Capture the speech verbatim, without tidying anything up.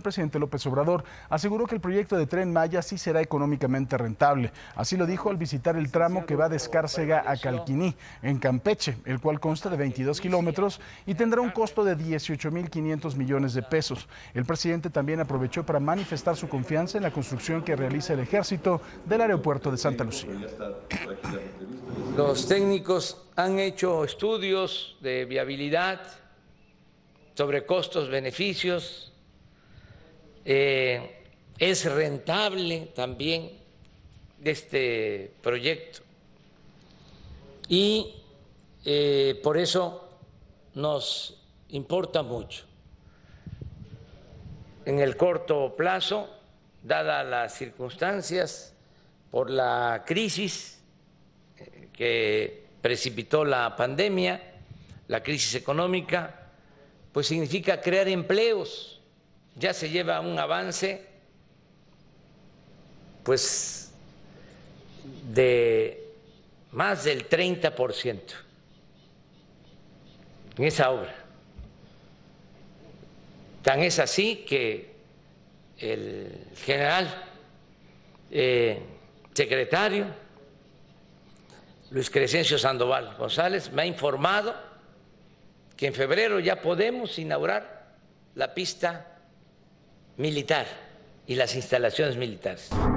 presidente López Obrador. Aseguró que el proyecto de Tren Maya sí será económicamente rentable. Así lo dijo al visitar el tramo que va de Escárcega a Calquiní, en Campeche, el cual consta de veintidós kilómetros y tendrá un costo de dieciocho mil quinientos millones de pesos. El presidente también aprovechó para manifestar su confianza en la construcción que realiza el Ejército del aeropuerto de Santa Lucía. Los técnicos han hecho estudios de viabilidad sobre costos, beneficios, eh, es rentable también este proyecto y eh, por eso nos importa mucho. En el corto plazo, dadas las circunstancias, por la crisis que precipitó la pandemia, la crisis económica, pues significa crear empleos. Ya se lleva un avance pues de más del treinta por ciento en esa obra. Tan es así que el general eh, secretario Luis Crescencio Sandoval González me ha informado que en febrero ya podemos inaugurar la pista militar y las instalaciones militares.